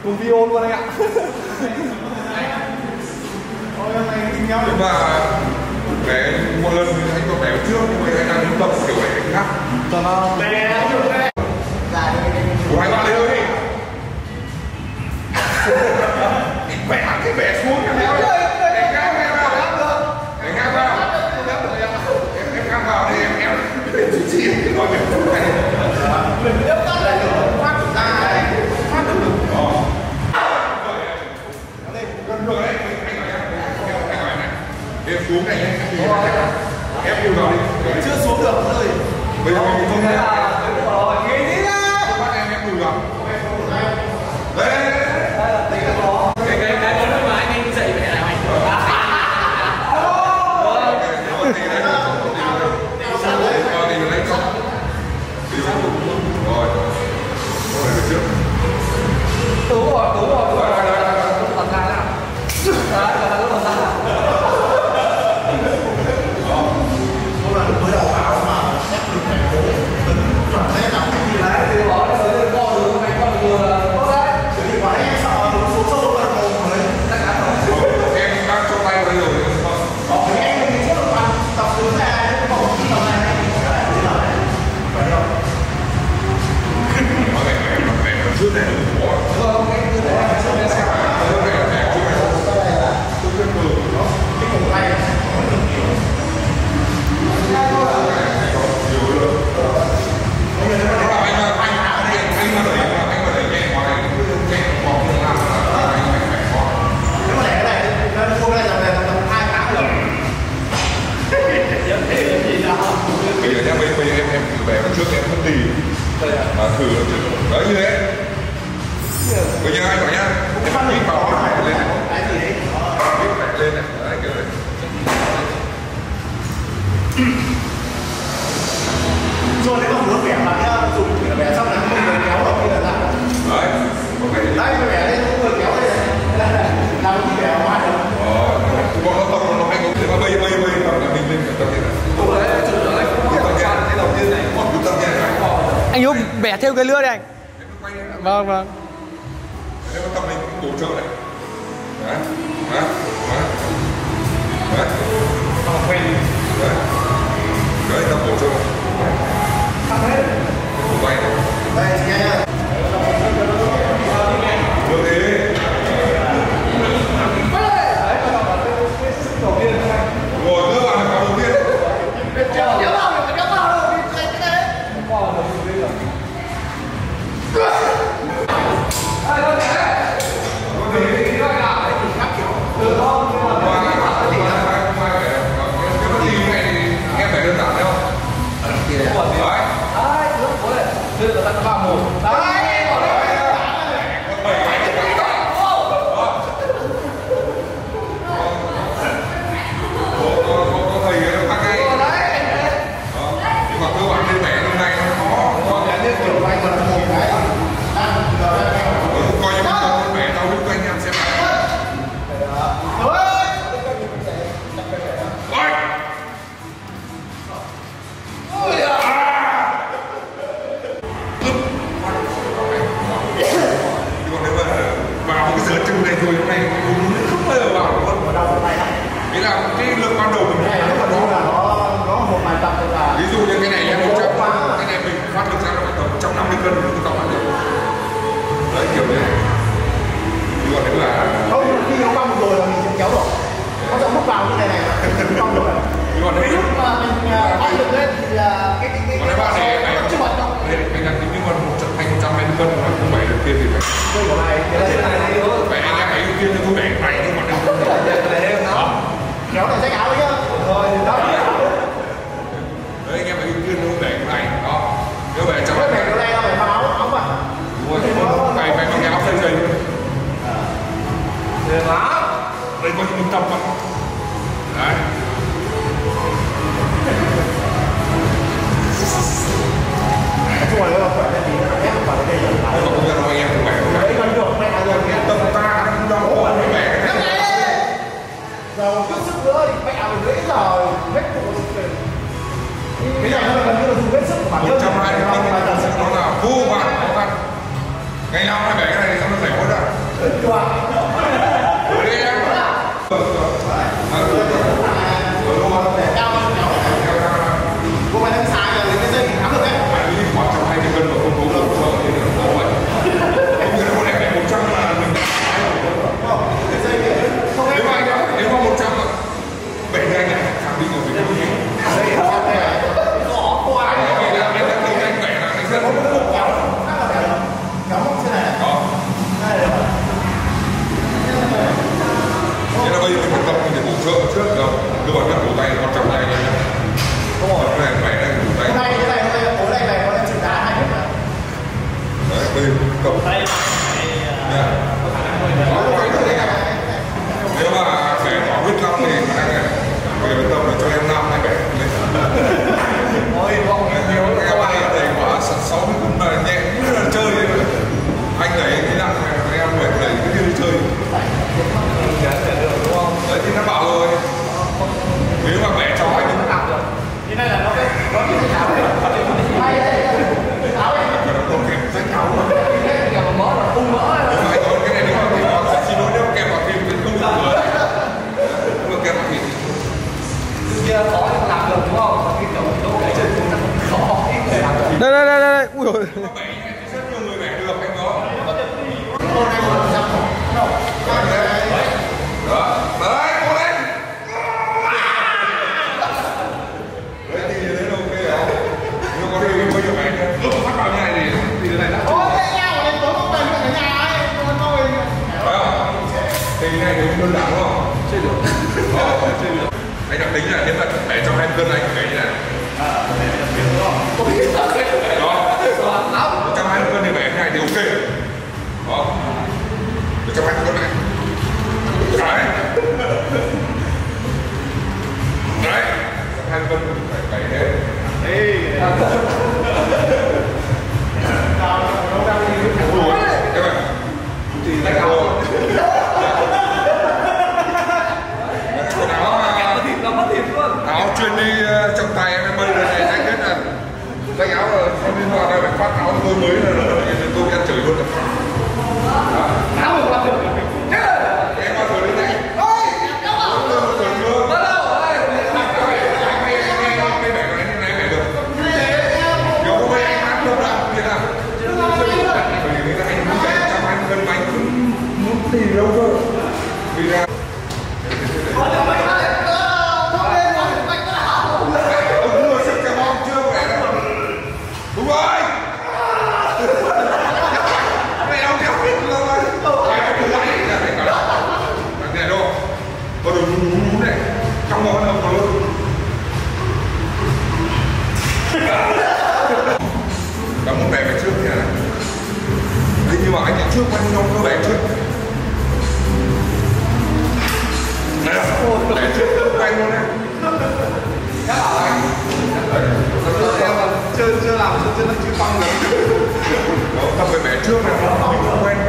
cùng video luôn anh ạ. Nhưng mà cái một lần anh có béo trước nhưng mà anh đang muốn tập kiểu này khác cho nó của hai bạn đi cái bẻ xuống cái béo em ngang vào đi em chỉ nói về em xuống này em đi vào đi chưa xuống được rồi. bây giờ mình không thấy rồi nghĩ đi ra bắt em đùi vào đây là tính là có cái món mà anh dạy mẹ là anh đúng rồi còn thang nào trước em không tì mà thử đấy như thế bây giờ anh bảo nhá em đi vào lên này lên này đấy kiểu đấy rồi nếu mà muốn vẽ là nhá dùng vẽ xong là không người kéo vào kia là đấy ok đấy vẽ đây không người kéo đây làm cái vẽ ngoài được bọn nó tập nó hay có thể mà bây tập là mình lên tập như này anh Úc bẻ theo cái lưỡi đây anh. Vâng vâng. Nếu mà tập mình cũng bổ trợ này. Đấy. Đấy. Đấy. Đấy. Đấy. Đấy tập bổ trợ. Quay này. đây chị nghe nhá. Được đi. Rồi cơ bản là đầu tiên. Ví dụ như cái này em 100, cái này mình phát được ra là phải tầm 150 cân mới tập được. Đấy kiểu như này. Còn nếu là không khi nó cong rồi là mình sẽ kéo được. Nó sẽ múc vào như này cong được. còn nếu Lúc mà mình bắt được lên thì cái còn nếu bạn này chưa bật đâu. Anh đang tính như còn 120 cân mà không phải được kia thì phải. Đây của này, cái này phải anh em thấy kia thì không bẻ mày nhưng mà đừng. kéo này rách áo đấy nhá. Rồi đó. Đấy anh em thấy kia nó bẻ cái này đó. Nếu bẻ trong cái này nó phải áo mà. đúng rồi, phải mặc cái áo dày dày. Được lắm. Đây có những tập mà. Đấy. Nói chung là khỏe lên thì ép vào cái đây là Không nhận anh em không bẻ. đấy còn được mẹ là Cái tâm ta nó đau quá phải bẻ. Giờ chút sức nữa thì mẹ mình nãy giờ hết bộ cái này nó gần như là dùng hết sức của bản thân. 120 cân nó là vô vàn khó khăn. Ngày nào phải bẻ cái này xong nó phải hốt ra. Cô phải đánh sai là lấy cái dây thắng được đấy. Khoảng 120 cân mà không có đâu sợ thì nó vậy. Em nghĩ con này 100 là mình nếu mà 100 là 70 anh này khẳng định rồi mình không hiểu. Rõ quá. Anh đã thấy anh bẻ là anh rất Kéo móc trên này. đó. Thế là bây giờ mình phải tập mình phải bổ trợ trước rồi. Cứ bảo là cổ tay con chậm tay này nhá. Không rồi, cái này bẻ này cổ tay. Cái này ối này có lên chừng đá 2 mét nữa. Đấy, bây giờ tập. Nha. Đó, cái này. Nếu mà bẻ bỏ huyết lắm thì khả năng này. Bây giờ tập là cho em 5 này bẻ lên. Ôi, vòng nhiều Các bạn đẩy quá 60 cân là nhẹ như là chơi vậy mà. Anh đẩy cái nặng này, em phải đẩy cái như chơi. Đấy thì nó bảo rồi. Nếu mà bẻ cho anh nó nặng rồi. Thế này là nó cái tháo đấy. Hay đấy. Tháo đấy. Nó không kèm sách tháo rồi. Kèm vào mỡ là tung mỡ. Nếu mà anh nói cái này nếu mà kèm vào, xin lỗi nếu kèm vào thịt thì không được rồi. Nếu mà kèm vào thịt. Kia khó nhưng làm được đúng không? Cái kiểu đâu cái chân chúng ta không khó ít người làm được. Đây. Ui dồi. Bẻ rất nhiều người bẻ được anh đó. Hôm nay còn dám không? Đâu. Đó. Đấy, cố lên. Đấy thì như thế là ok rồi. Nhưng có điều bây giờ bẻ nhá. Phát vào như này thì thế này đã. Ôi, cái nhau của em tối không cần ở nhà ấy. Con tôi. Phải không? Thì này thì đơn giản đúng không? Chơi được. Chơi được. Anh đã tính là nếu mà bẻ cho 20 cân anh phải như này. Đó. 120 cân thì bẻ như này thì ok. Đó. 120 cân này. Đấy. Đấy. 20 cân phải bẻ thế. Ủa, các bạn. Thì đánh áo. Áo chuyên đi trong tay em bây giờ này anh biết là đánh áo là không liên quan phải phát áo tôi mới là tôi ăn chửi luôn. Áo được qua được. Em bao giờ đến đây? Ôi, đâu rồi? Trong đó đâu có luôn. Và muốn bẻ về trước thì này. Thế nhưng mà anh đi trước anh không có bẻ trước. Này là bẻ trước anh luôn đấy. Các bảo anh. Chưa làm chưa nó chưa băng được. Đó, tập về bẻ trước này mình không quen.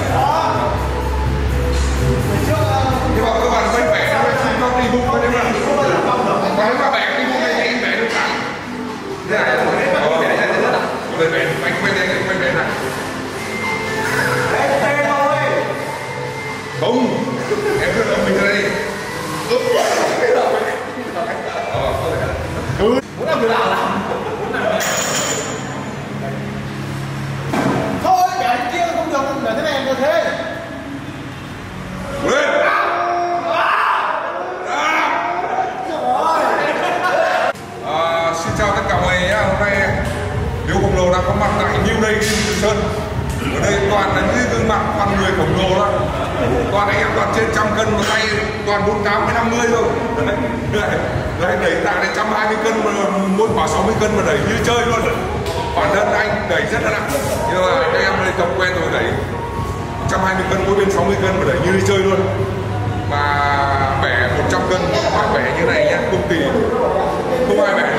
Nhưng mà các bạn quay bẻ nó không đi bụng đấy mà. Còn các bẻ đi bụng này thì anh bẻ được thẳng. Thế này là bẻ bẻ anh quay đây anh quay bẻ này. Không, em cứ đợi mình ra đây. Muốn làm điều nào làm. Thôi, bẻ kia không được, bẻ thế này được thế. Lên. Xin chào tất cả mọi người nhé. Hôm nay Liễu khổng lồ đang có mặt tại New Day Kim Sơn. Ở đây toàn là những gương mặt con người khổng lồ đó. Toàn anh em toàn trên 100 cân một tay, toàn 48 với 50 thôi. Đấy, đẩy tạ đến 120 cân mà mỗi quả 60 cân mà đẩy như chơi luôn. Bản thân anh đẩy rất là nặng. Nhưng mà các em đây tập quen rồi đẩy 120 cân mỗi bên 60 cân mà đẩy như đi chơi luôn. Mà bẻ 100 cân phải bẻ như này nhá, không tỉ không ai bẻ